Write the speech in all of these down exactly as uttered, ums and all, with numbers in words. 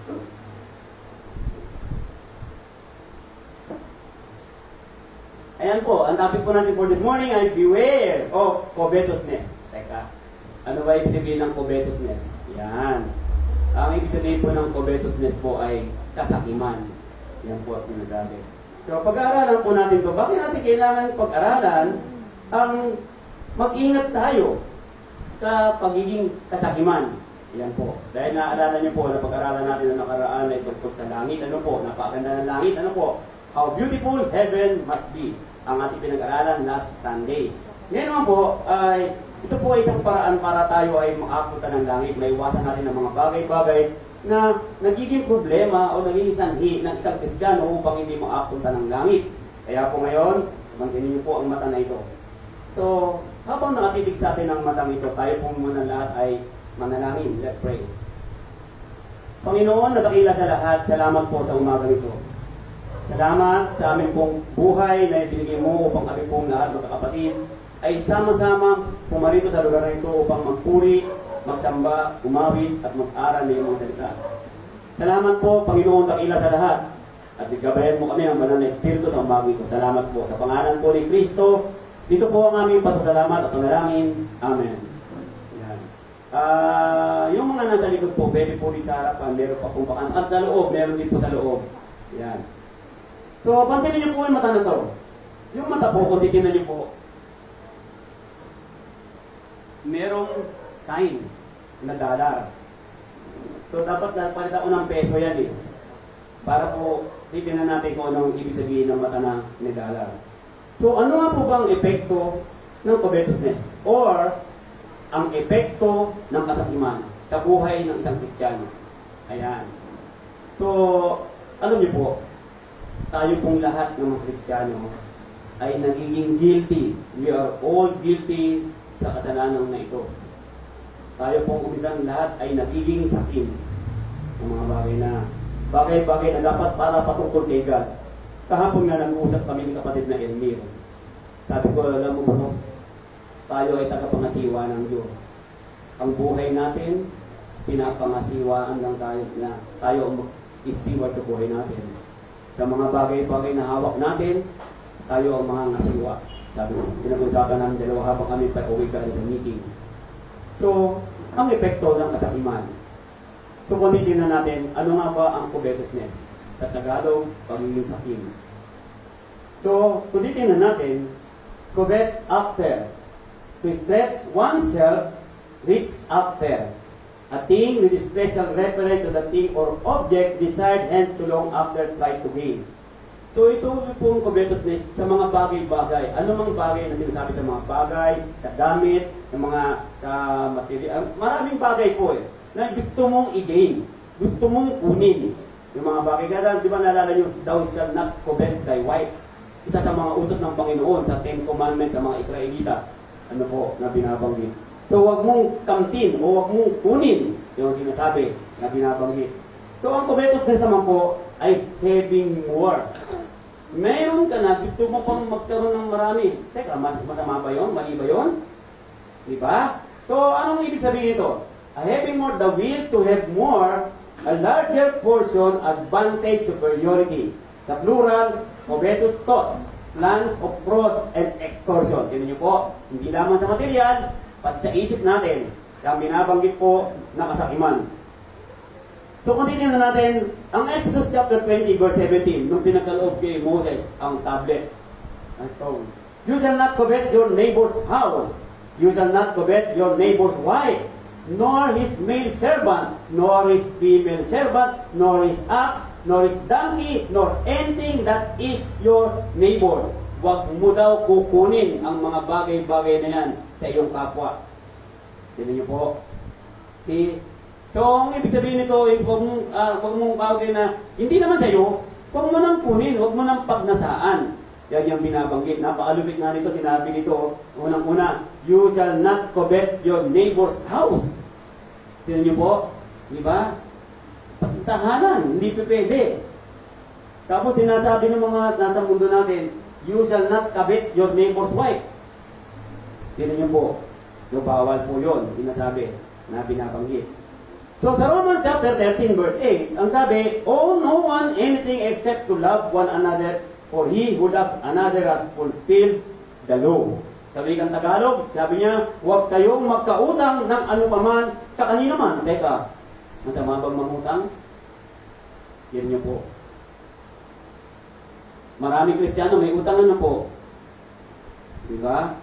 Ayan po, ang topic po natin for this morning ay beware of covetousness. Teka, ano ba ibig sabihin ng covetousness? Yan. Ang ibig sabihin po ng covetousness po ay kasakiman. Yan po ang sinasabi. So, pag-aaralan po natin to. Bakit natin kailangan pag-aralan ang mag-ingat tayo sa pagiging kasakiman? Yan po. Dahil naaalala niyo po na pag-aralan natin na nakaraan ay tungkol sa langit. Ano po? Napakaganda ng langit. Ano po? How beautiful heaven must be. Ang ating pinag-aralan last Sunday. Ngayon naman po, ay, ito po ay isang paraan para tayo ay makapunta ng langit. Maiwasan natin ang mga bagay-bagay na nagiging problema o nagiging sanhi ng isang Kristiyano upang hindi makapunta ng langit. Kaya po ngayon, mansinin niyo po ang mata na ito. So, habang nakatitig sa atin ang matang ito, tayo po muna lahat ay manalangin. Let's pray. Panginoon, nakakila sa lahat, salamat po sa umaga nito. Salamat sa aming pong buhay na ibinigay mo upang kami pong lahat magkakapatid ay sama-sama pumarito sa lugar na ito upang magpuri, magsamba, umawit at mag-aral ng iyong salita. Salamat po, Panginoon, dakila sa lahat. At igabayan mo kami ng banal na Espiritu sa umaga ito. Salamat po. Sa pangalan po ni Kristo, dito po ang aming pasasalamat at panalangin. Amen. Yan. Uh, yung mga nasa likod po, pwede po rin sa harapan, meron pa pong bakansa. At sa loob, meron din po sa loob. Yan. So, pansinin niyo po yung mata na to. Yung mata po, kung titignan niyo po, merong sign na dollar. So, dapat napalitan ko ng peso yan eh. Para po, titignan natin kung anong ibig sabihin ng mata na ni dollar. So, ano nga po bang epekto ng covetousness? Or, ang epekto ng kasakiman sa buhay ng isang Kristiyano? Ayan. So, alam niyo po, tayo pong lahat ng mga Kristiyano ay nagiging guilty. We are all guilty sa kasalanan na ito. Tayo pong umisan lahat ay nagiging sakim ng mga bagay na bagay-bagay na dapat para patungkol kay God. Kahapon nga nag-uusap kami ni kapatid na Elmir. Sabi ko, alam mo ba, tayo ay tagapangasiwa ng Diyos. Ang buhay natin, pinapangasiwaan lang tayo na tayo ang steward sa buhay natin. Sa mga bagay-bagay na hawak natin, tayo ang mga ngasiwa. Sabi ko, pinag-usapan namin dalawa habang kami pa-uwi ka sa meeting. So, ang epekto ng kasakiman. So, kung titignan natin, ano nga ba ang covetousness? Sa Tagalog, pagiging sakim. So, kung titignan natin, covet after. To stretch oneself, reach after. A thing with a special reference to the thing or object desired and to long after try to gain. So ito po ang covetousness sa mga bagay-bagay. Ano mang bagay na sinasabi sa mga bagay, sa gamit, sa mga sa material. Maraming bagay po eh, na gusto mong i-gain. Gusto mong kunin. Yung mga bagay. Kaya di ba naalala nyo, thou shall not covet thy wife. Isa sa mga utos ng Panginoon sa Ten Commandments sa mga Israelita. Ano po na binabanggit. So, wag mong kamtin o wag mong kunin yung sinasabi na binabanggit. So, ang covetousness naman po ay having more. Mayroon ka na, gusto mo pang magkaroon ng marami. Teka, masama ba yun? Mali ba yun? Di ba? So, anong ibig sabihin ito? A having more, the will to have more, a larger portion, advantage, superiority. Sa plural, covetous thoughts, plans of fraud and extortion. Tignan niyo po, hindi lamang sa material, pati sa isip natin, kaya binabanggit po na kasakiman. So kung titignan natin, ang Exodus chapter twenty verse seventeen, nung pinagkaloob kay Moses ang tablet, ang stone. You shall not covet your neighbor's house. You shall not covet your neighbor's wife, nor his male servant, nor his female servant, nor his ox, nor his donkey, nor anything that is your neighbor. Huwag mo daw kukunin ang mga bagay-bagay na yan sa iyong kapwa. Tignan niyo po. See? So, ang ibig sabihin nito, huwag mong, uh, huwag mong bagay na, hindi naman sa iyo, huwag mo nang kunin, huwag mo nang pagnasaan. Yan yung binabanggit. Napakalupit nga nito, sinabi nito, unang-una, you shall not covet your neighbor's house. Tignan niyo po. Di ba? Tahanan, hindi pwede. Tapos sinasabi ng mga nasa mundo natin, you shall not covet your neighbor's wife. Tignan niyo po. So, bawal po yun, sinasabi na binabanggit. So sa Romans chapter thirteen verse eight, ang sabi, owe no one anything except to love one another, for he who loves another has fulfilled the law. Sabi kang Tagalog, sabi niya, huwag kayong magkautang ng anupaman sa kanino man. Teka, masama bang mangutang? Yan niyo po. Maraming Kristiyano may utangan na po. Di ba?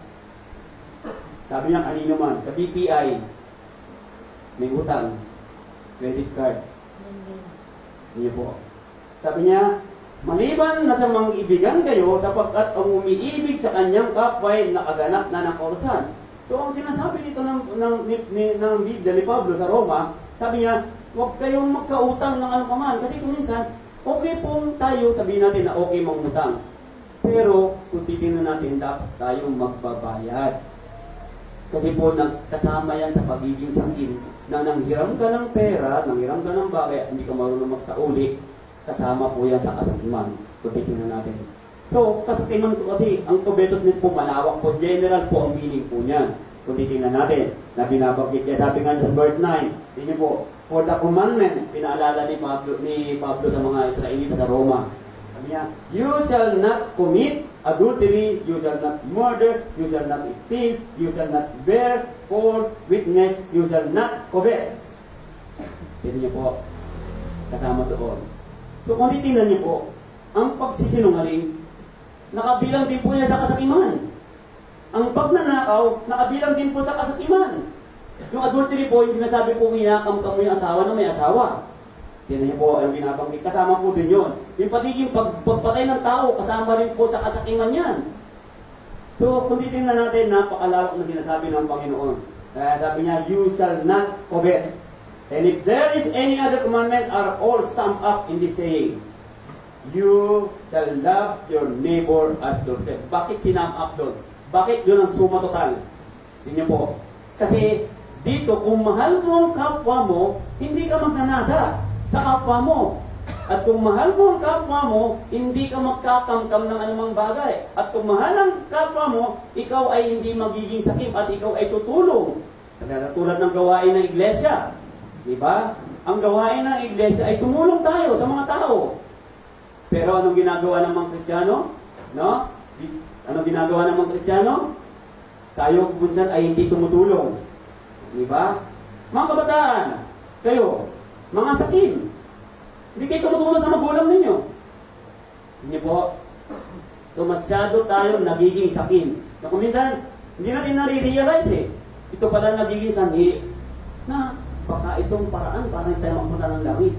Sabi niya kanino man, sa B P I, may utang, credit card. Yan po. Sabi niya, maliban na sa mga ibigan kayo, sapagkat ang umiibig sa kanyang kapwa ay nakaganap na ng kautusan. So, ang sinasabi dito ng, ng, ni, ni, ng Biblia ni Pablo sa Roma, sabi niya, huwag kayong magkautang ng ano paman. Kasi kung minsan, okay pong tayo, sabihin natin na okay mangutang. Pero, kung titignan natin, dapat tayong magbabayad. Kasi po, nagkasama yan sa pagiging sakin, na nanghiram ka ng pera, nanghiram ka ng bagay, hindi ka marunong magsauli, kasama po yan sa kasakiman. Kung titignan natin. So, kasakiman ko kasi, ang tubetot nito po malawak po, general po ang meaning po niyan. Kung titignan natin, na binabagit niya, sabi nga sa verse nine, tingnan po, for the commandment, pinaalala ni Pablo, ni Pablo sa mga Israelita sa Roma. Sabi niya, you shall not commit adultery, you shall not murder, you shall not steal, you shall not bear false witness, you shall not covet. Tingnan niyo po, kasama doon. So kung titingnan niyo po, ang pagsisinungaling, nakabilang din po yan sa kasakiman. Ang pagnanakaw, nakabilang din po sa kasakiman. Yung adultery po, yung sinasabi po, hinakam-kam mo yung asawa na may asawa. Tingnan niyo po, ang binabanggit, kasama po din yun. Yung patiging pag, pagpatay ng tao, kasama rin po sa kasakiman yan. So kung titingnan natin, napakalawak na sinasabi ng Panginoon. Kaya sabi niya, you shall not covet. And if there is any other commandment, are all summed up in this saying, you shall love your neighbor as yourself. Bakit sinum up doon? Bakit yun ang suma total? Tingnan po. Kasi dito, kung mahal mo ang kapwa mo, hindi ka magnanasa sa kapwa mo. At kung mahal mo ang kapwa mo, hindi ka magkakamkam ng anumang bagay. At kung mahal ang kapwa mo, ikaw ay hindi magiging sakim at ikaw ay tutulong. Tulad ng gawain ng iglesia. Diba? Ang gawain ng iglesia ay tumulong tayo sa mga tao. Pero anong ginagawa ng mga Kristiyano? No? Anong ginagawa ng mga Kristiyano? Tayo minsan ay hindi tumutulong. Diba? Mga kabataan, kayo, mga sakim, hindi kayo tumutulong sa magulang ninyo. Hindi po. So masyado tayo nagiging sakim. Na kung minsan, hindi natin nare-realize eh. Ito pala nagiging sanhi na baka itong paraan para hindi tayo mapunta ng langit.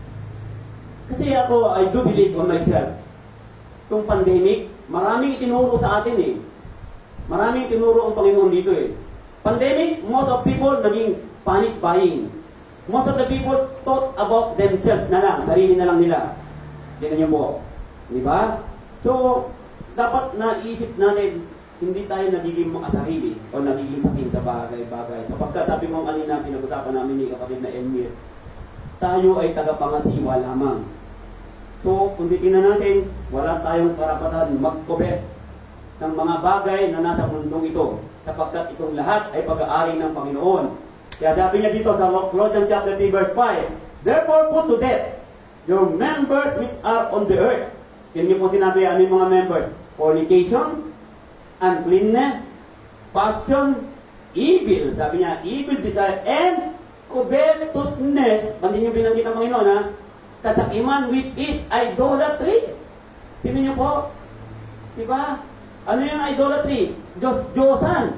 Kasi ako, I do believe on myself. Itong pandemic, maraming itinuro sa atin eh. Maraming itinuro ang Panginoon dito eh. Pandemic, most of people naging panic buying. Most of the people thought about themselves na lang, sarili na lang nila. Tingnan niyo po. Di ba? So, dapat naisip natin, hindi tayo nagiging makasarili o nagiging sakin sa bagay-bagay. Sapagkat sabi mo kanina, pinag-usapan namin ni kapatid na Elmir, tayo ay tagapangasiwa lamang. So, kung titingnan natin, wala tayong karapatan magkobet ng mga bagay na nasa mundong ito. Sapagkat itong lahat ay pag-aari ng Panginoon. Kaya sabi niya dito sa Colossians chapter three verse five, therefore put to death your members which are on the earth. Yan niyo po sinabi, ano yung mga members? Fornication, uncleanness, passion, evil. Sabi niya, evil desire, and covetousness. Pansin niyo binanggit ng Panginoon, ha? Kasakiman with it, idolatry. Tingnan niyo po. Diba? Ano yung idolatry? Diyos-Diyosan.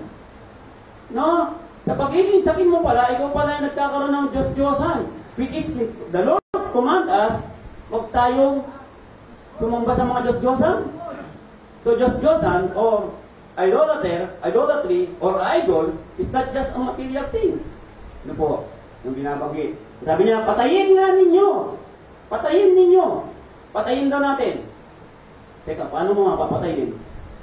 No? Sa pagiging sakin mo pala, ikaw pala yung nagkakaroon ng Diyos-Diyosan. Which is, the Lord's command us, huwag tayong sumamba sa mga Diyos-Diyosan. So, Diyos-Diyosan, or idolater, idolatry, or idol, is not just a material thing. Ano po? Yung binabagit. Sabi niya, patayin nga ninyo. Patayin ninyo. Patayin daw natin. Teka, paano mo nga papatayin?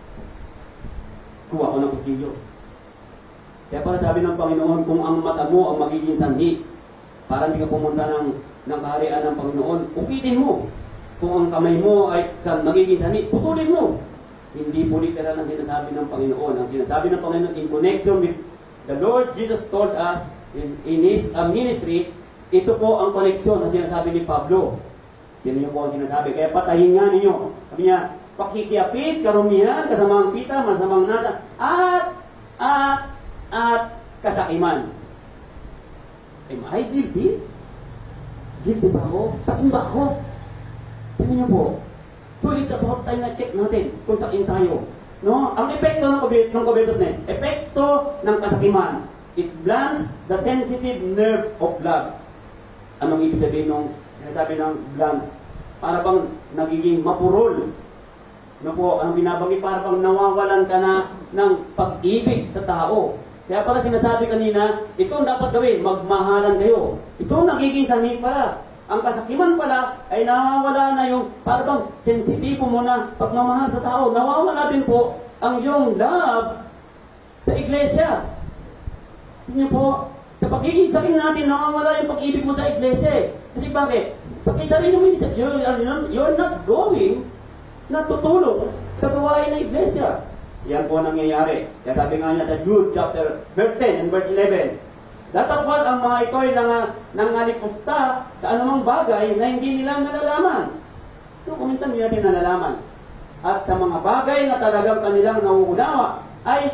Kuha ko ng kutsilyo. Kaya para sabi ng Panginoon, kung ang mata mo ang magiging sanhi, para hindi ka pumunta ng, ng kaharian ng Panginoon, ukitin mo. Kung ang kamay mo ay magiging sanhi, putulin mo. Hindi po literal ang sinasabi ng Panginoon. Ang sinasabi ng Panginoon in connection with the Lord Jesus told us in, in His uh, ministry, Ito po ang koneksyon na sinasabi ni Pablo. Yan yung po ang sinasabi. Kaya patayin nga ninyo. Sabi niya, pakikiapit, karumihan, kasamang pita, masamang nasa, at, at, at, kasakiman. Am I guilty? Guilty ba ako? Sakin ba ako? Tingnan niyo po. So it's about time na check natin kung sakin tayo. No? Ang epekto ng COVID, ng COVID nineteen, epekto ng kasakiman. It blunts the sensitive nerve of love. Anong ibig sabihin nung sinasabi ng blunts? Para bang nagiging mapurol. No po, ang binabanggit, para bang nawawalan ka na ng pag-ibig sa tao. Kaya pala sinasabi kanina, ito ang dapat gawin, magmahalan kayo. Ito ang nagiging sanhi pala. Ang kasakiman pala ay nawawala na yung, para bang sensitibo mo na pagmamahal sa tao. Nawawala din po ang yung love sa iglesia. Tingnan po, sa pagiging sakin natin, nawawala yung pag-ibig mo sa iglesia. Kasi bakit? Sa sarili mo, you're, you're not going na tutulong sa gawain ng iglesia. Yan po nangyayari. Kaya sabi nga niya sa Jude chapter ten and verse eleven, datapwat ang mga ito ay nang, nangalipusta sa anumang bagay na hindi nila nalalaman. So, kung minsan hindi natin nalalaman. At sa mga bagay na talagang kanilang nauunawa, ay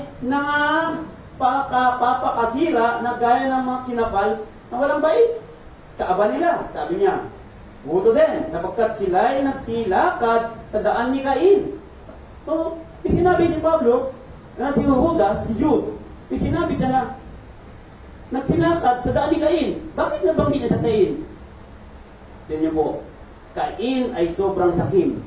nangapapakasira na gaya ng mga kinapal na walang bait. Sa aba nila, sabi niya, buto din, sapagkat sila ay nagsilakad sa daan ni Cain. So, isinabi si Pablo, na si Judas, si Jude, isinabi siya na, nagsilakad sa daan ni Cain. Bakit nabanggit niya sa Cain? Yan niyo po, Cain ay sobrang sakim.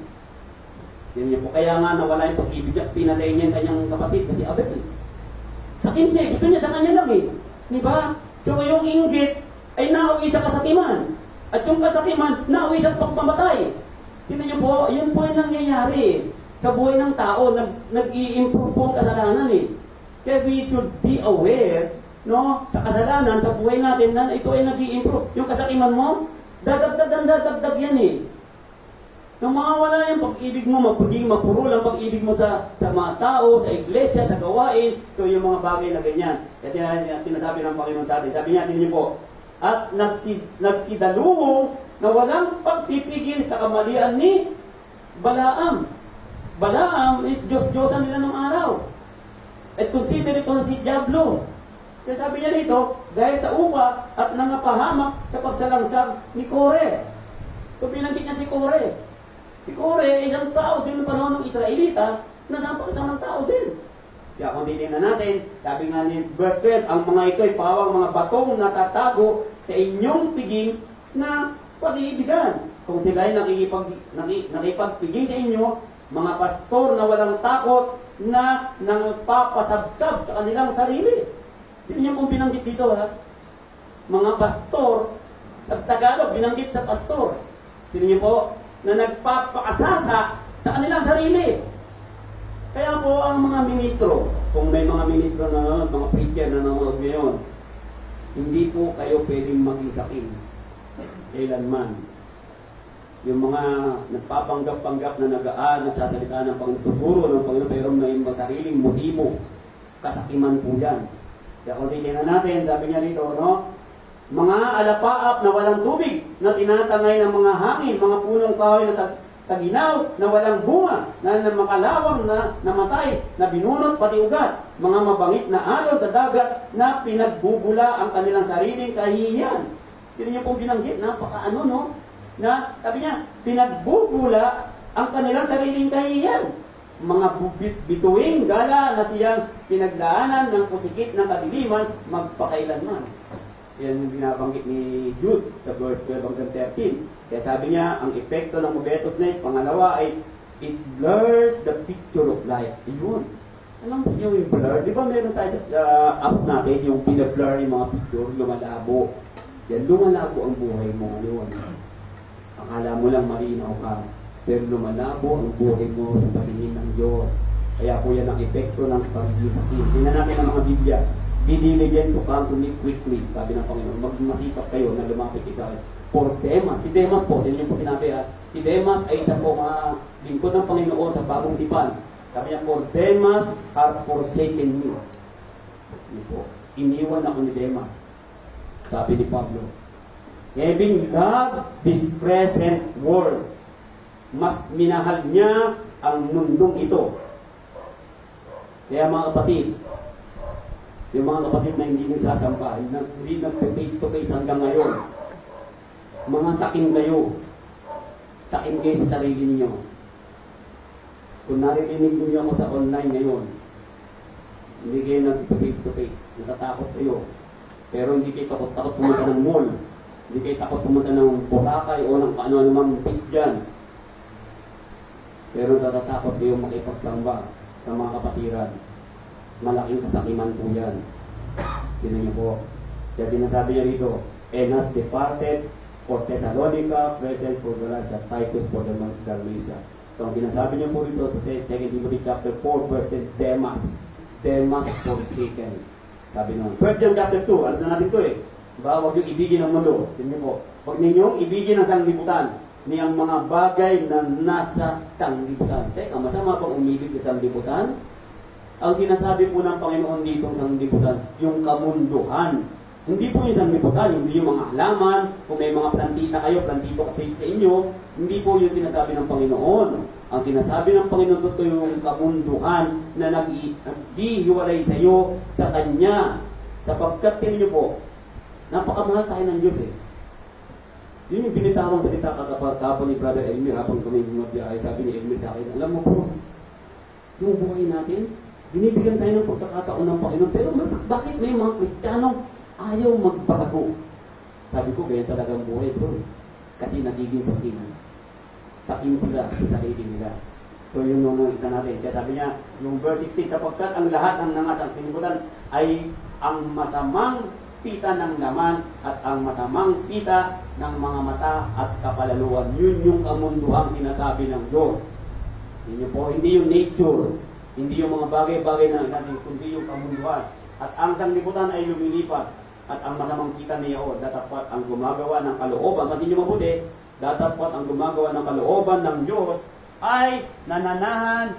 Yan niyo po, kaya nga nawala yung pag-ibig niya, pinatay niya yung kanyang kapatid, kasi Abel. Sakim siya, gusto niya sa kanya lang eh. Diba? So yung inggit ay nauwi sa kasakiman. At yung kasakiman, nauwi sa pagpamatay. Tingnan niyo po, yun po yung nangyayari sa buhay ng tao. Nag, nag-i-improve po ang kasalanan eh. Kaya we should be aware, no, sa kasalanan, sa buhay natin, na ito ay nag-i-improve. Yung kasakiman mo, dadagdag, dadagdag yan eh. Nung mawawala yung pag-ibig mo, mapaging mapurol ang pag-ibig mo sa, sa mga tao, sa iglesia, sa gawain, ito yung mga bagay na ganyan. Kasi sinasabi ng Panginoon sa atin. Sabi niya, tingnan niyo po, at nagsi, nagsidaluhong na walang pagpipigil sa kamalian ni Balaam. Balaam is Diyos-Diyosan nila ng araw. At consider ito si Diablo. Kaya sabi niya dito, dahil sa upa at nangapahamak sa pagsalangsang ni Kore. So binanggit niya si Kore. Si Kore, isang tao din ng panahon ng Israelita na napakasang ng tao din. Kaya kung titignan natin, sabi nga ni verse twelve, ang mga ito ay pawang mga batong natatago sa inyong piging na pag-iibigan. Kung sila ay nakikipag, nakik, nakipagpiging sa inyo, mga pastor na walang takot na nangpapasabsab sa kanilang sarili. Hindi niyo po binanggit dito ha. Mga pastor, sa Tagalog, binanggit sa pastor. Hindi niyo po, na nagpapakasasa sa kanilang sarili. Kaya po ang mga ministro, kung may mga ministro na nanonood, mga preacher na nanonood ngayon, hindi po kayo pwedeng maging sakim. Kailanman. Yung mga nagpapanggap-panggap na nag-aan, nagsasalita ng Panginoon, tuturo ng Panginoon, pero may mga sariling motibo, kasakiman po yan. Kaya kung titignan natin, sabi niya dito, no? Mga alapaap na walang tubig, na tinatangay ng mga hangin, mga punong kahoy na tag taginaw, na walang bunga, na, na makalawang na namatay, na binunot pati ugat, mga mabangit na alon sa dagat, na pinagbubula ang kanilang sariling kahihiyan. Hindi niyo pong binanggit, napaka-ano, no? Na, sabi niya, pinagbubula ang kanilang sariling kahihiyan. Mga bubit bituing gala na siyang pinaglaanan ng pusikit ng kadiliman magpakailanman. Yan yung binabanggit ni Jude sa verse twelve hanggang thirteen. Kaya sabi niya, ang epekto ng Mobetos Night, pangalawa ay, it blurs the picture of life. Ayun. Alam mo yung blur? Di ba meron tayo sa uh, app natin, yung pina-blur yung mga picture, lumalabo. Yan, lumalabo ang buhay mo ngayon. Akala mo lang malinaw ka, pero lumalabo ang buhay mo sa patingin ng Diyos. Kaya po yan ang epekto ng pag-iisakit. Tingnan natin ang mga Biblia. Be diligent to come to me quickly. Sabi ng Panginoon, magmasikap kayo na lumapit sa akin. For Demas, si Demas po, yan yung po sinabi ha. Si Demas ay isa po mga lingkod ng Panginoon sa bagong tipan. Sabi niya, for Demas are forsaken me. Yan po. Iniwan ako ni Demas. Sabi ni Pablo. Having loved this present world. Mas minahal niya ang mundong ito. Kaya mga kapatid, yung mga kapatid na hindi nagsasamba, na hindi nag-face to face hanggang ngayon, mga sakin kayo, sakin kayo sa sarili niyo. Kung naririnig niyo ako sa online ngayon, hindi kayo nag-face to face, natatakot kayo. Pero hindi kayo takot-takot pumunta ng mall, hindi kayo takot pumunta ng Boracay o ng ano-ano mang place dyan. Pero natatakot kayo makipagsamba sa mga kapatiran. Malaking kasakiman po yan. Tinan niyo po. Kaya sinasabi niya rito, and has departed for Thessalonica, present for Galatia, Titus for the Dalmatia. So, ang sinasabi niya po rito sa Second Timothy chapter four, verse ten, Demas. Demas forsaken. Sabi naman. First John chapter two, alam na natin ito eh. Diba? Huwag niyong ibigin ang mundo. Tinan niyo po. Huwag ninyong ibigin ang sanglibutan ni ang mga bagay na nasa sanglibutan. Teka, masama pang umibig sa sanglibutan? Ang sinasabi po ng Panginoon dito sa sanglibutan, yung kamunduhan. Hindi po yung sanglibutan, hindi yung mga halaman, kung may mga plantita kayo, plantito kasi sa inyo, hindi po yung sinasabi ng Panginoon. Ang sinasabi ng Panginoon dito yung kamunduhan na nag-ihiwalay sa iyo sa Kanya. Sapagkat tingin niyo po, napakamahal tayo ng Diyos eh. Yun yung binitawang salita kakapagkapon ni Brother Elmer habang kami bumabiyay. Sabi ni Elmer sa akin, alam mo po, yung buhay natin, binibigyan tayo ng pagkakataon ng Panginoon. Pero bakit may mga Kristiyanong ayaw magbago? Sabi ko, ganyan talaga ang buhay bro. Kasi nagiging sakin. Sakin sila sa sarili nila. So yun yung nakita natin. Kaya sabi niya, yung verse sixteen, sapagkat ang lahat ng nangasang sinibutan ay ang masamang pita ng laman at ang masamang pita ng mga mata at kapalaluan. Yun yung kamunduhang sinasabi ng Diyos. Yun yung po, hindi yung nature, hindi yung mga bagay-bagay na natin, kundi yung kamunduhan. At ang sanglibutan ay lumilipat at ang masamang pita niya o datapwat ang gumagawa ng kalooban. Masin nyo mabuti, datapwat ang gumagawa ng kalooban ng Diyos ay nananahan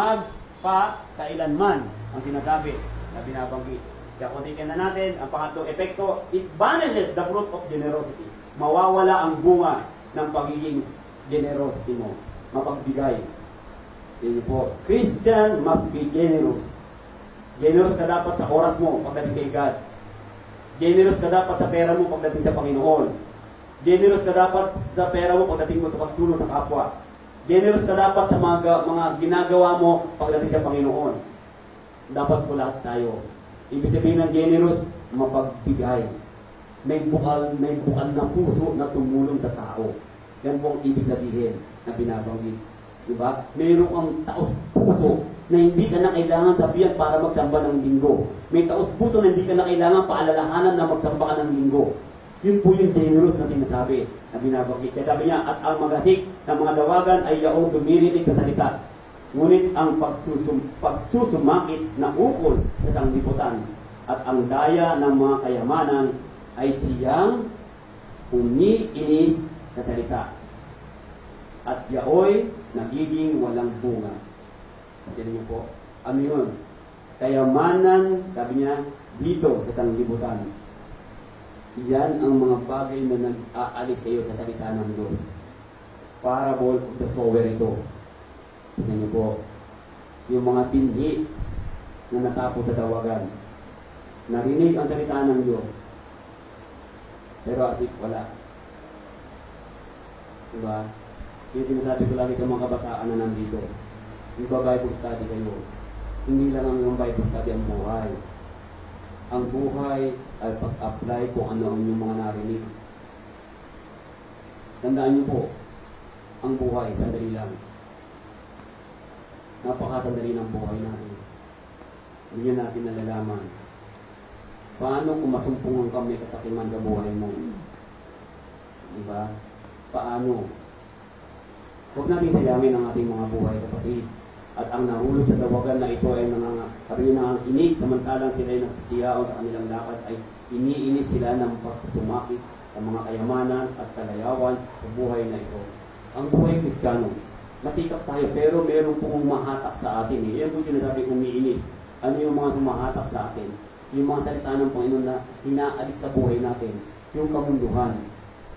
magpakailanman. Ang sinasabi na binabanggit. Kaya kung tingnan na natin, ang pangatlong epekto, it banishes the fruit of generosity. Mawawala ang bunga ng pagiging generosity mo. Mapagbigay. Yun po. Christian must be generous. Generous ka dapat sa oras mo pagdating kay God. Generous ka dapat sa pera mo pagdating sa Panginoon. Generous ka dapat sa pera mo pagdating mo sa pagtulong sa kapwa. Generous ka dapat sa mga, mga ginagawa mo pagdating sa Panginoon. Dapat po lahat tayo. Ibig sabihin ng generous, mapagbigay. May bukal, may bukal na puso na tumulong sa tao. Yan po ang ibig sabihin na binabanggit. Diba? Mayroon kang taos puso na hindi ka na kailangan sabihan para magsamba ng linggo. May taos puso na hindi ka na kailangan paalalahanan na magsamba ka ng linggo. Yun po yung generous na sinasabi na binabanggit. Kaya sabi niya, at ang magasik ng mga dawagan ay yaong dumirinig na salita. Ngunit ang pagsusum, pagsusumakit na ukol sa sanglibutan at ang daya ng mga kayamanan ay siyang umiinis sa salita. At yaoy nagiging walang bunga. Tignan niyo po. Ano yun? Kayamanan, sabi niya, dito sa sanglibutan. Yan ang mga bagay na nag-aalis sa iyo sa salita ng Diyos. Parable of the sower ito. Tignan niyo po. Yung mga binhi na natapos sa dawagan. Narinig ang salita ng Diyos. Pero as if wala. Diba? Yung sinasabi ko lagi sa mga kabataan na nandito. Yung Bible study kayo. Hindi lang ang Bible study ang buhay. Ang buhay ay pag-apply kung ano ang inyong mga narinig. Tandaan niyo po, ang buhay, sandali lang. Napakasandali ng buhay natin. Hindi natin nalalaman. Paano kung masumpungan kami kasakiman sa buhay mo? Diba? Paano? Huwag natin sayangin ang ating mga buhay, kapatid. At ang nahulog sa dawagan na ito ay mga karinang inig, samantalang sila ay nagsisiyaon sa kanilang lakad, ay iniinis sila ng pagsusumakit sa mga kayamanan at kalayawan sa buhay na ito. Ang buhay Kristiyano, masikap tayo, pero meron pong umahatak sa atin. Eh. Yan po sinasabi umiinis. Ano yung mga sumahatak sa atin? Yung mga salita ng Panginoon na hinaalis sa buhay natin. Yung kamunduhan.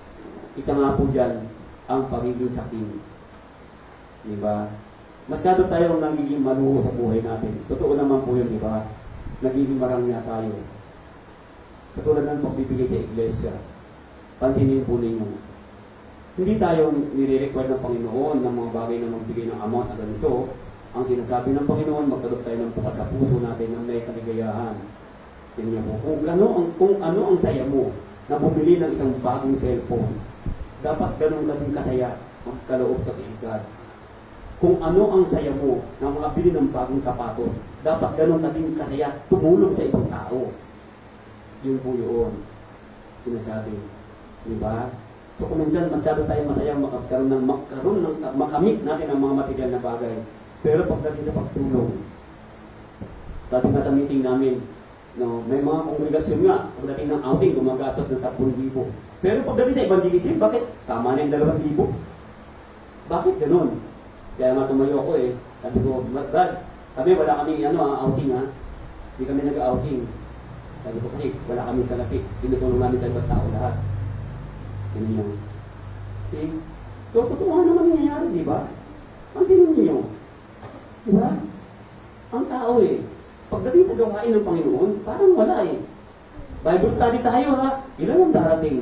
isa nga po dyan, ang pagiging sakim. Di ba? Masyado tayong nagiging maluho sa buhay natin. Totoo naman po yun, di ba? Nagiging marangya tayo. Katulad ng pagbibigay sa iglesia. Pansinin po ninyo. Hindi tayo nire-require ng Panginoon ng mga bagay na magbigay ng amount na ganito. Ang sinasabi ng Panginoon, magkalog tayo ng bukas sa puso natin ng may kaligayahan. Tingnan mo, kung ano, ang, kung ano ang saya mo na bumili ng isang bagong cellphone, dapat ganun ka din kasaya magkaloob sa kaibigan. Kung ano ang saya mo na makabili ng bagong sapatos, dapat ganun ka din kasaya tumulong sa ibang tao. Yun po yun. Sinasabi. Diba? So kung minsan masyado tayo masaya magkaroon ng, magkaroon ng, makamit natin ang mga material na bagay. Pero pagdating sa pagtulong, sabi nga sa meeting namin, no, may mga kongregasyon nga, pagdating ng outing, gumagatot ng ten thousand. Pero pagdating sa evangelism, bakit? Tama na yung two thousand. Bakit ganun? Kaya nga tumayo ako eh. Sabi ko, Brad, kami wala kami ano, outing ha. Hindi kami nag-outing. Sabi ko kasi, wala kami sa lapit. Tinutulong namin sa ibang tao lahat. Yan yun. Okay? So, totoo nga naman nangyayari, di ba? Ang sino ninyo? Di ba? Ang tao eh. Pagdating sa gawain ng Panginoon, parang wala eh. Bible study tayo ha. Ilan ang darating?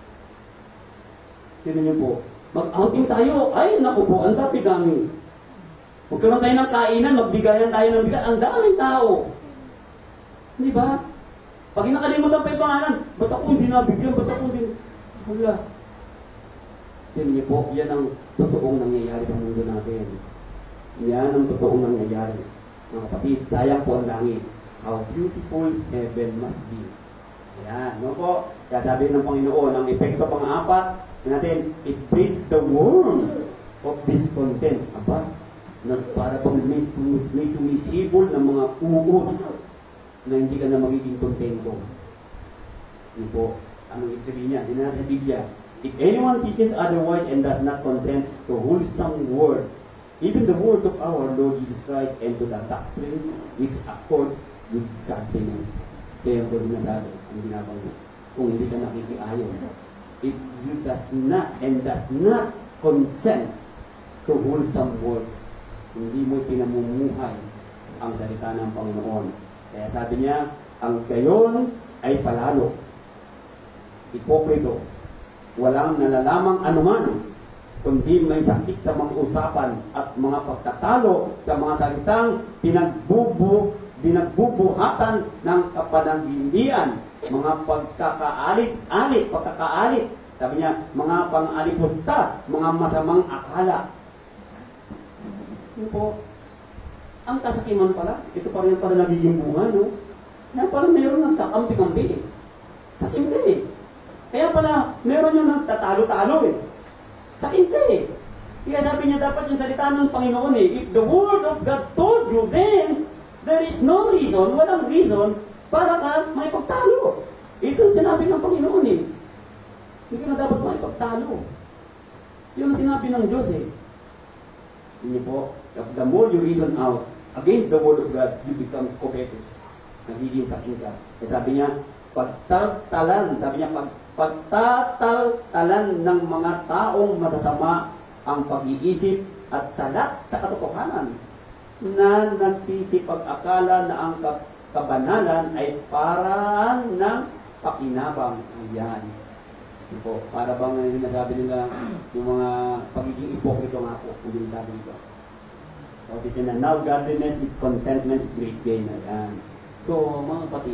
Tignan niyo po. Mag-outing tayo. Ay, naku po, ang dami-dami. Magkaroon tayo ng kainan, magbigayan tayo ng bigat. Ang daming tao. Di ba? Pag nakalimutan pa yung pangalan, ba't ako hindi nabigyan? Ba't ako hindi... Wala. Tignan niyo po, yan ang totoong nangyayari sa mundo natin. Yan ang totoong nangyayari. Mga kapatid, sayang po ang langit. How beautiful heaven must be. Ayan, no po? Kaya sabi ng Panginoon, ang epekto pang-apat natin, it breeds the worm of discontent. Aba, para bang may, may sumisibol ng mga uod na hindi ka na magiging kontento. Yun po, anong ibig sabihin niya? Hindi na sa Biblia. If anyone teaches otherwise and does not consent to wholesome words, even the words of our Lord Jesus Christ, and to the doctrine which accords with godliness. Kaya po sinasabi, ang ginabang kung hindi ka nakikiayon, if you does not and does not consent to wholesome words, hindi mo pinamumuhay ang salita ng Panginoon. Kaya sabi niya, ang gayon ay palalo. Hipokrito, walang nalalamang anuman, kundi may sakit sa mga usapan at mga pagtatalo sa mga salitang pinagbubu, pinagbubuhatan ng kapanaginian, mga pagkakaalit-alit, pagkakaalit, sabi niya, mga pang-alipunta, mga masamang akala. Yun po, ang kasakiman pala, ito pa rin pala nagiging bunga, no? Kaya pala mayroon ng kakampi-kampi eh. Sakim ka eh. Kaya pala, meron yung nagtatalo-talo eh. Sakim ka eh. Kaya sabi niya dapat yung salita ng Panginoon eh, if the word of God told you, then there is no reason, walang reason, para ka may pagtalo. Ito yung sinabi ng Panginoon eh. Hindi ka na dapat may pagtalo. Yun ang sinabi ng Diyos eh. Hindi po, the more you reason out against the word of God, you become covetous. Nagiging sakin ka. Kaya sabi niya, pagtatalan, sabi niya, pag, pagtataltalan ng mga taong masasama ang pag-iisip at salat sa katotohanan na nagsisipag-akala na ang kabanalan ay paraan ng pakinabang. Ayan. Po, para bang yung nasabi nila yung mga pagiging ipokrito nga po, kung yung sabi nito. So, dito na, now godliness with contentment is great gain. Ayan. So, mga kapatid,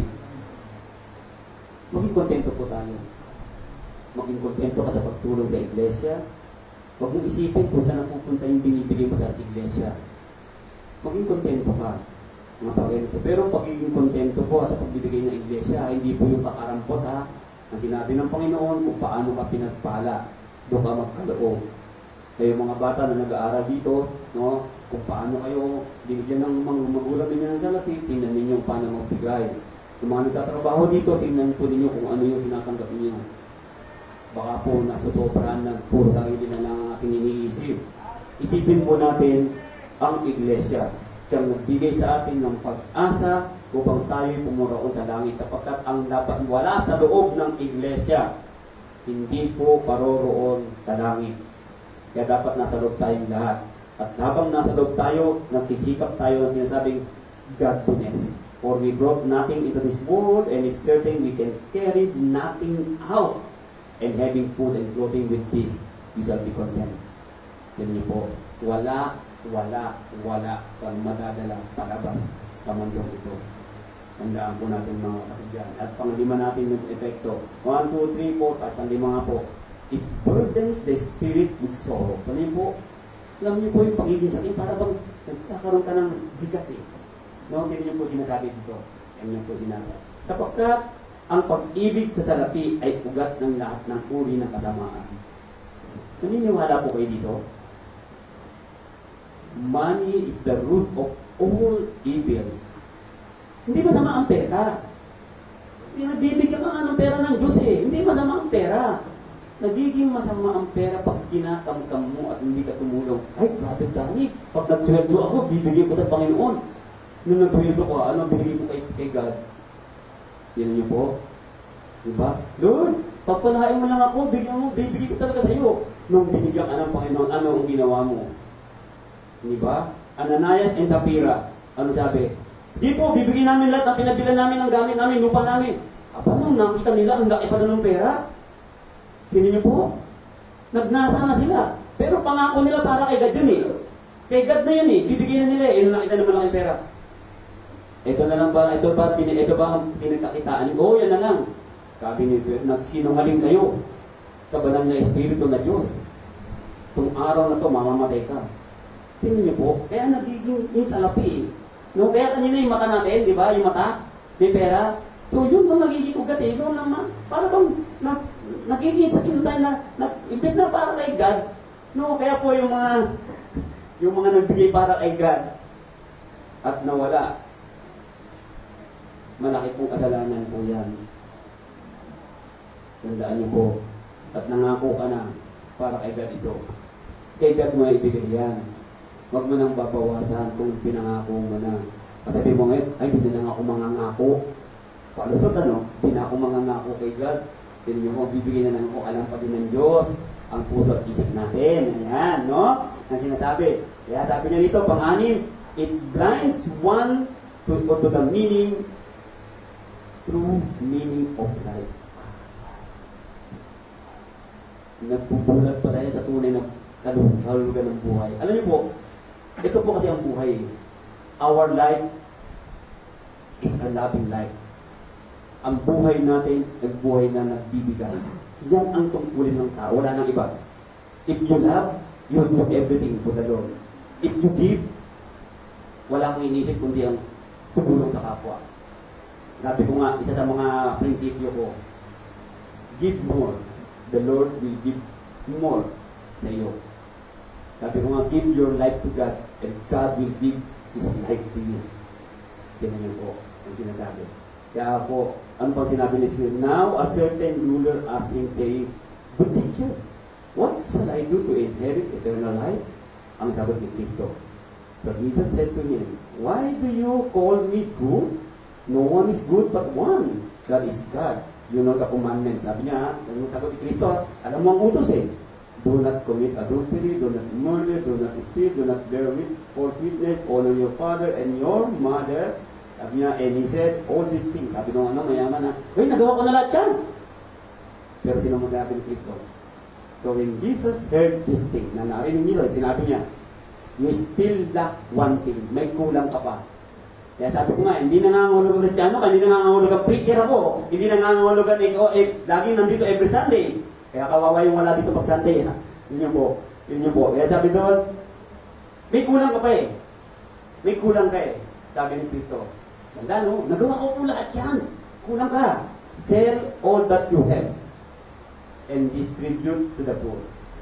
maging kontento po tayo. Maging kontento ka sa pagtulong sa iglesia. Huwag mong isipin kung saan napupunta yung binibigay mo sa iglesia. Maging kontento ka. Mga bagay nito. Pero pagiging kontento po sa pagbibigay ng iglesia, hindi po yung kakarampot ha. Ang sinabi ng Panginoon kung paano ka pinagpala, doon ka magkaloob. Kayo mga bata na nag-aaral dito, no, kung paano kayo binigyan ng mga magulang ninyo ng salapi, tingnan ninyo paano magbigay. Yung mga nagtatrabaho dito, tingnan po ninyo kung ano yung tinatanggap ninyo. Baka po nasusobrahan ng puro sarili na lang ang ating iniisip. Isipin po natin ang iglesia. Siyang nagbigay sa atin ng pag-asa upang tayo'y pumuraon sa langit sapagkat ang dapat wala sa loob ng iglesia hindi po paroroon sa langit. Kaya dapat nasa loob tayong lahat. At habang nasa loob tayo, nagsisikap tayo ng sinasabing godliness. For we brought nothing into this world, and it's certain we can carry nothing out. And having food and clothing with this, we shall be content. Yan niyo po, wala, wala, wala kang madadala palabas sa mundong ito. Tandaan po natin mga kapatid yan. At panglima natin yung epekto. one, two, three, four, five, panglima nga po. It burdens the spirit with sorrow. Ano yun po? Alam niyo po yung pagiging sakit, para bang nagkakaroon ka ng bigat eh. No, hindi niyo po sinasabi dito. Yan niyo po sinasabi. Kapagkat ang pag-ibig sa salapi ay ugat ng lahat ng uri ng kasamaan. Naniniwala po kayo dito? Money is the root of all evil. Hindi masama ang pera. Nagbibigyan ka nga ng pera ng Diyos eh. Hindi masama ang pera. Nagiging masama ang pera pag kinakamkam mo at hindi ka tumulong. Ay, Brother Danny, pag nagsweldo ako, bibigyan ko sa Panginoon. Nung nagsweldo ko, ano binigay ko kay, kay God? Yan niyo po. Diba? Lord, pagpalahain mo lang ako, bigyan mo, bibigay ko talaga sa iyo. Nung binigyan ka ng Panginoon, ano ang ginawa mo? Diba? Ananias and Sapphira. Ano sabi? Di po, bibigyan namin lahat ng pinabilan namin ng gamit namin, lupa namin. Aba, nung nakita nila, ang laki pa ng pera. Sino niyo po? Nagnasa na sila. Pero pangako nila para kay God yun eh. Kay God na yun eh. Bibigyan na nila eh. Nung nakita naman lang yung pera. Ito na lang ba? Ito ba, ito ba ang pinagkakitaan? Oo, yan na lang. Sabi ni Pedro, nagsinungaling kayo sa banal na Espiritu na Diyos. Itong araw na to, mamamatay ka. Tingnan niyo po, kaya nagiging yung salapi eh. No, kaya kanina yung mata natin, di ba? Yung mata, may pera. So yun kung nagiging ugat eh. Yun naman, para bang na, nagiging sa pinutay na, na imbit na para kay God. No, kaya po yung mga yung mga nagbigay para kay God at nawala. Malaki pong kasalanan po yan. Tandaan niyo po. At nangako ka na para kay God ito. Kay God mo ibigay yan. Huwag mo nang babawasan kung pinangako mo na. Kasi sabi mo ngayon, ay, hindi na lang ako mangangako. Palusot ano, hindi na ako mangangako kay God. Hindi nyo mo, bibigyan na lang ako, alam pa din ng Diyos ang puso at isip natin. Ayan, no? Ang sinasabi. Kaya sabi niya dito, pang-anim, it blinds one to, to the meaning, true meaning of life. Nagpupulat pa tayo sa tunay na kalulugan ng buhay. Alam niyo po, ito po kasi ang buhay. Our life is a loving life. Ang buhay natin, nagbuhay na nagbibigay. Yan ang tungkulin ng tao. Wala nang iba. If you love, you'll do everything for the Lord. If you give, wala kang inisip kundi ang tumulong sa kapwa. Sabi ko nga, isa sa mga prinsipyo ko, give more. The Lord will give more sa iyo. Sabi ko nga, give your life to God and God will give His life to you. Tingnan niyo po ang sinasabi. Kaya po, ano pang sinabi ni Spirit? Now, a certain ruler asked him, saying, Good teacher, what shall I do to inherit eternal life? Ang sagot ni Kristo. So Jesus said to him, Why do you call me good? No one is good but one. That is God. You know the commandment. Sabi niya, ang sagot ni Kristo, alam mo ang utos eh. Do not commit adultery, do not murder, do not steal, do not bear false witness, honor your father and your mother. Sabi niya, and he said, all these things. Sabi nung ano, mayaman na, Uy, nagawa ko na lahat yan. Pero tinamagabi ni Kristo. So when Jesus heard this thing, na narinig niyo, sinabi niya, you still lack one thing. May kulang ka pa. Kaya sabi ko nga, hindi nangangahulog ang Kristiyano ka, hindi nangangahulog ang preacher ako, hindi nangangahulog ang ikaw, eh, lagi nandito every Sunday. Kaya kawawa yung wala dito pag Sunday. Ha? Yun yun po. Yun yun po. Kaya sabi doon, may kulang ka pa eh. May kulang ka eh. Sabi ni Kristo. Tanda no, nagawa ko po lahat yan. Kulang ka. Sell all that you have and distribute to the poor.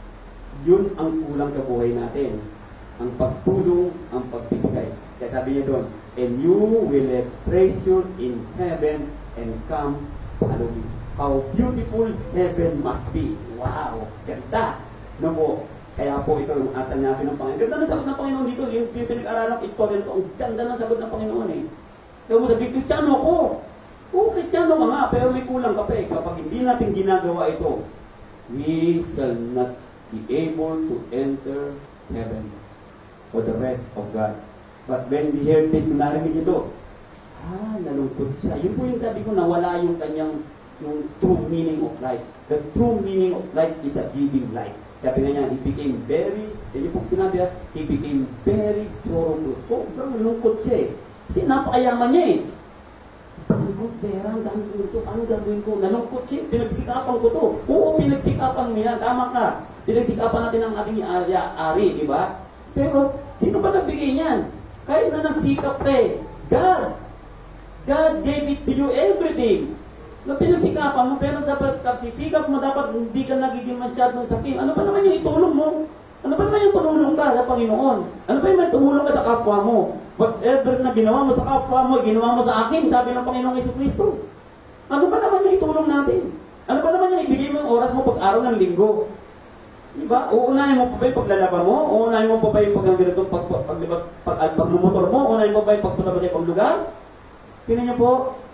Yun ang kulang sa buhay natin. Ang pagtulong, ang pagbibigay. Kaya sabi niya doon, and you will have treasure in heaven and come follow me. How beautiful heaven must be. Wow! Ganda! No po? Kaya po ito yung at sinabi ng Panginoon. Ganda ng sagot ng Panginoon dito. Yung pinag-aralan ng istorya nito. Ang ganda ng sagot ng Panginoon eh. Kaya mo sabi, Kristiyano ko. Oo, Kristiyano ka nga. Pero may kulang ka pa eh. Kapag hindi natin ginagawa ito, we shall not be able to enter heaven for the rest of God. But when we heard this, kung narinig ito, ah, nalungkot siya. Yun po yung sabi ko, nawala yung kanyang yung true meaning of life. The true meaning of life is a giving life. Sabi nga niya, he became very, yun po sinabi niya, he became very sorrowful. Sobrang lungkot siya eh. Kasi napakayaman niya eh. Dami ko pera, ang dami ko ito, ang gagawin ko. Nalungkot siya, pinagsikapan ko to. Oo, pinagsikapan mo yan, tama ka. Pinagsikapan natin ang ating ari, di ba? Pero, sino ba nagbigay niyan? Kahit na nagsikap ka eh. God. God gave it to you everything. Na pinagsikapan mo, pero sa pagsisikap mo, dapat hindi ka nagiging masyadong sakim. Ano ba naman yung itulong mo? Ano ba naman yung tumulong ka sa Panginoon? Ano ba yung tumulong ka sa kapwa mo? Whatever na ginawa mo sa kapwa mo, ginawa mo sa akin, sabi ng Panginoong Jesucristo. Ano ba naman yung itulong natin? Ano ba naman yung ibigay mo yung oras mo pag-araw ng linggo? Diba? Uunahin mo pa ba yung paglalaba mo? Uunahin mo pa ba yung pag-ganitong pag, pag, pag, pag, pag, pag, pagmumotor mo? Uunahin mo pa ba yung pagpunta ba sa ibang lugar? Tingnan niyo po.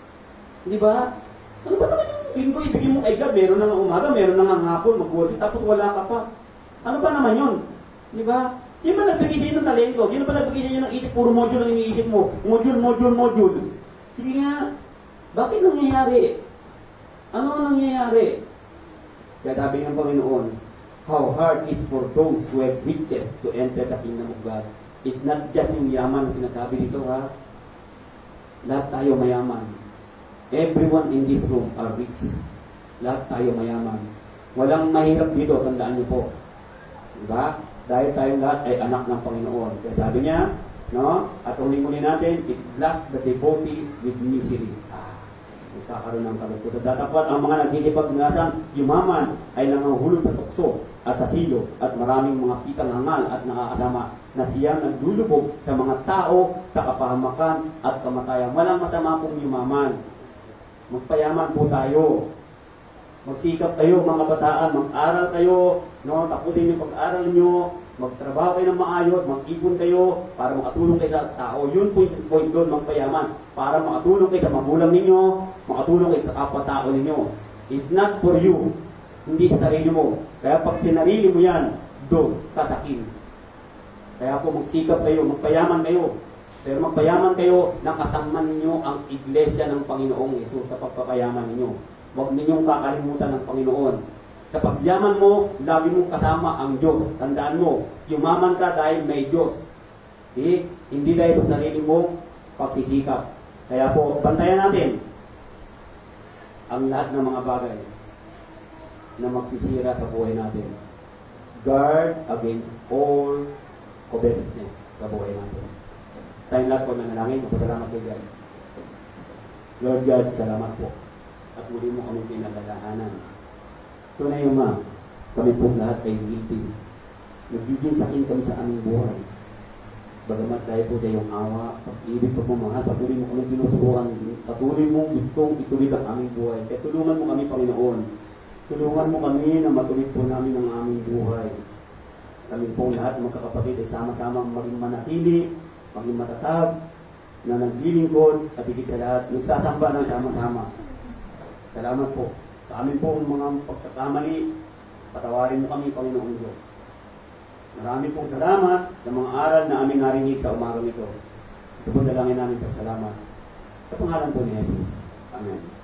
Diba? Ano ba naman yung linggo ibigay mo kay God? Meron na nga umaga, meron na nga hapon, mag-worship, tapos wala ka pa. Ano ba naman yun? Di ba? Sino ba nagbigay sa inyo ng talento? Sino ba nagbigay sa inyo ng isip? Puro module ang iniisip mo. Module, module, module. Sige nga, bakit nangyayari? Ano ang nangyayari? Kaya sabi ng Panginoon, how hard is for those who have riches to enter the kingdom of God. It's not just yung yaman na sinasabi dito, ha? Lahat tayo mayaman. Everyone in this room are rich. Lahat tayo mayaman. Walang mahirap dito, tandaan niyo po. Diba? Dahil tayong lahat ay anak ng Panginoon. Kaya sabi niya, no? At uling-uli natin, it blessed the devotee with misery. Ah, magkakaroon ng kalungkutan. Datapot ang mga nagsisipag-ngasan, yumaman ay nanganghulog sa tukso at sa silo at maraming mga kitang hangal at nakakasama na siyang naglulubog sa mga tao sa kapahamakan at kamatayan. Walang masama pong yumaman. Magpayaman po tayo. Magsikap kayo mga kabataan, mag-aral kayo, no? Tapusin yung pag-aral nyo, magtrabaho kayo ng maayos, mag-ipon kayo para makatulong kayo sa tao. Yun po yung point doon, magpayaman. Para makatulong kayo sa magulang ninyo, makatulong kayo sa kapwa-tao ninyo. It's not for you, hindi sa sarili mo. Kaya pag sinarili mo yan, doon, kasakin. Kaya po magsikap kayo, magpayaman kayo. Pero magpayaman kayo, nakasama ninyo ang iglesia ng Panginoong Yesus sa pagpapayaman ninyo. Huwag ninyong kakalimutan ng Panginoon. Sa pagyaman mo, lagi mong kasama ang Diyos. Tandaan mo, yumaman ka dahil may Diyos. Okay? Hindi dahil sa sarili mong pagsisikap. Kaya po, bantayan natin ang lahat ng mga bagay na magsisira sa buhay natin. Guard against all covetousness sa buhay natin. Tayong lahat po nanalangin. Magpasalamat kay God. Lord God, salamat po. At muli mo kami pinaglalaanan. Tunay ma, kami po lahat ay guilty. Nagiging sakin kami sa aming buhay. Bagamat dahil po sa iyong awa, pag-ibig, pagmamahal, patuloy mo kami tinuturuan, patuloy mong gustong ituloy ang aming buhay. Kaya tulungan mo kami, Panginoon. Tulungan mo kami na matuloy po namin ang aming buhay. Kami po lahat magkakapatid ay sama-sama maging manatili, maging matatag, na naglilingkod at higit sa lahat, nagsasamba ng sama-sama. Salamat po. Sa amin po mga pagkakamali, patawarin mo kami, Panginoong Diyos. Marami pong salamat sa mga aral na aming narinig sa umagang ito. Ito po dalangin namin pa salamat. Sa pangalan po ni Jesus. Amen.